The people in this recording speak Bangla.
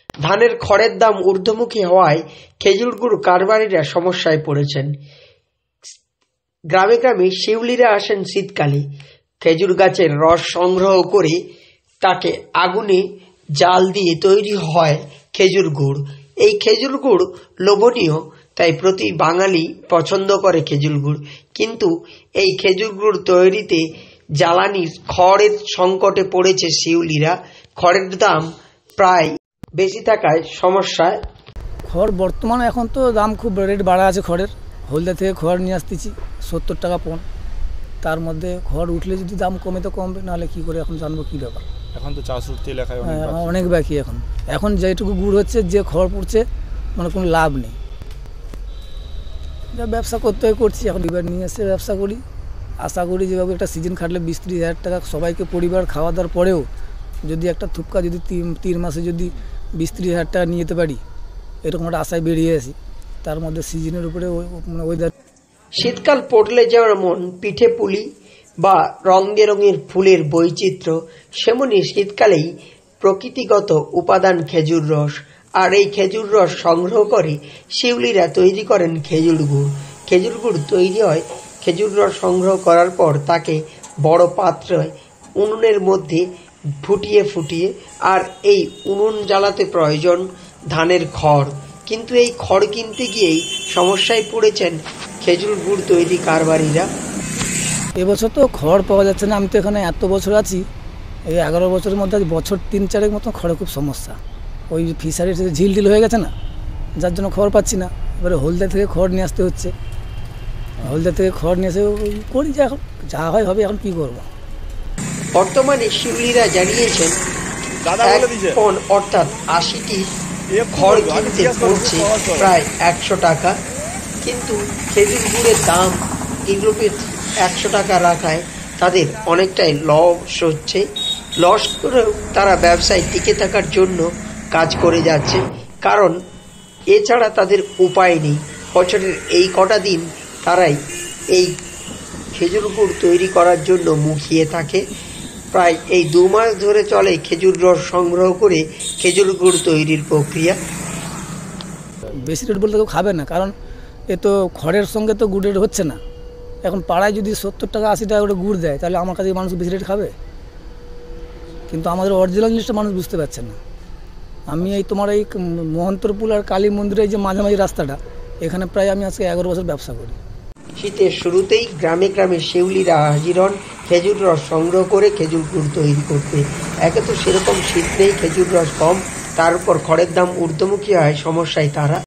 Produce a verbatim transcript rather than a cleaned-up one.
ধানের খড়ের দাম ঊর্ধ্বমুখী হওয়ায় খেজুর গুড় কারবারিরা সমস্যায় পড়েছেন। গ্রামে গ্রামে শিউলিরা আসেন শীতকালে খেজুর গাছের রস সংগ্রহ করে তাকে আগুনে জাল দিয়ে তৈরি হয় খেজুর গুড়। এই খেজুর গুড় লোভনীয়, তাই প্রতি বাঙালি পছন্দ করে খেজুর গুড়। কিন্তু এই খেজুর গুড় তৈরিতে জ্বালানির খড়ের সংকটে পড়েছে শিউলিরা। খড়ের দাম প্রায় বেশি থাকায় সমস্যায়। খড় বর্তমানে এখন তো দাম খুব রেট বাড়া আছে খড়ের। হলদা থেকে খড় নিয়ে আসতেছি সত্তর টাকা পণ। তার মধ্যে খড় উঠলে যদি দাম কমে তো কমবে, নাহলে কি করে এখন জানবো কি ব্যাপার। এখন তো চাষ উঠতে লেখায় অনেক বাকি। এখন এখন যেটুকু গুড় হচ্ছে, যে খড় পড়ছে, মানে কোনো লাভ নেই। যা ব্যবসা করতে হয় করছি, এখন এবার নিয়ে এসে ব্যবসা করি। আশা করি যেভাবে একটা সিজন খাটলে বিশ ত্রিশ হাজার টাকা সবাইকে পরিবার খাওয়া দাওয়ার পরেও যদি একটা থুপকা যদি তিন তিন মাসে যদি বিশ ত্রিশ হাজার টাকা নিয়ে যেতে পারি, এরকম একটা আশায় বেরিয়ে আসি। তার মধ্যে সিজনের উপরে মানে ওয়েদার। শীতকাল পড়লে যেমন পিঠে পুলি বা রং বেরঙের ফুলের বৈচিত্র্য, সেমনি শীতকালেই প্রকৃতিগত উপাদান খেজুর রস। আর এই খেজুর রস সংগ্রহ করে শিউলিরা তৈরি করেন খেজুর গুড়। খেজুর গুড় তৈরি হয় খেজুর রস সংগ্রহ করার পর তাকে বড় পাত্রে উনুনের মধ্যে ফুটিয়ে ফুটিয়ে আর এই উনুন জ্বালাতে প্রয়োজন ধানের খড়। কিন্তু এই খড় কিনতে গিয়েই সমস্যায় পড়েছেন খেজুর গুড় তৈরি কারবারিরা। এবছর তো খড় পাওয়া যাচ্ছে না। আমি তো এখানে এত বছর আছি, এই এগারো বছরের মধ্যে বছর তিন চারেক মতো খড়ের খুব সমস্যা। ওই ফিশারির ঝিল টিল হয়ে গেছে না, যার জন্য খড় পাচ্ছি না। এবারে হলদা থেকে খড় নিয়ে আসতে হচ্ছে। হলদা থেকে খড় নিয়ে এসে করি, যা এখন যা হয় হবে। এখন কি করবো? বর্তমানে শিউলিরা জানিয়েছেন পণ অর্থাৎ আশিটি খড় কিনতে পড়ছে প্রায় একশো টাকা। কিন্তু খেজুর গুড়ের দাম ইউরোপে একশো টাকা রাখায় তাদের অনেকটাই লস হচ্ছে। লস করেও তারা ব্যবসায় টিকে থাকার জন্য কাজ করে যাচ্ছে, কারণ এছাড়া তাদের উপায় নেই। বছরের এই কটা দিন তারাই এই খেজুর গুড় তৈরি করার জন্য মুখিয়ে থাকে। প্রায় এই দু মাস ধরে চলে খেজুর রস সংগ্রহ করে খেজুর গুড় তৈরির প্রক্রিয়া। বেশি রেট বলতে কেউ খাবে না, কারণ এ তো খড়ের সঙ্গে তো গুড়ের হচ্ছে না। এখন পাড়ায় যদি সত্তর টাকা আশি টাকা করে গুড় দেয়, তাহলে আমার কাছে মানুষ বেশি রেট খাবে। কিন্তু আমাদের অরিজিনাল জিনিসটা মানুষ বুঝতে পারছে না। আমি এই তোমার এই মহন্তরপুল আর কালী মন্দিরের যে মাঝামাঝি রাস্তাটা, এখানে প্রায় আমি আজকে এগারো বছর ব্যবসা করি। শীতের শুরুতেই গ্রামে গ্রামে শিউলিরা হাজির হন খেজুর রস সংগ্রহ করে খেজুর গুড় তৈরি করতে। একে তো সেরকম শীত নেই, খেজুর রস কম, তার উপর খড়ের দাম ঊর্ধ্বমুখী হয়, সমস্যায় তারা।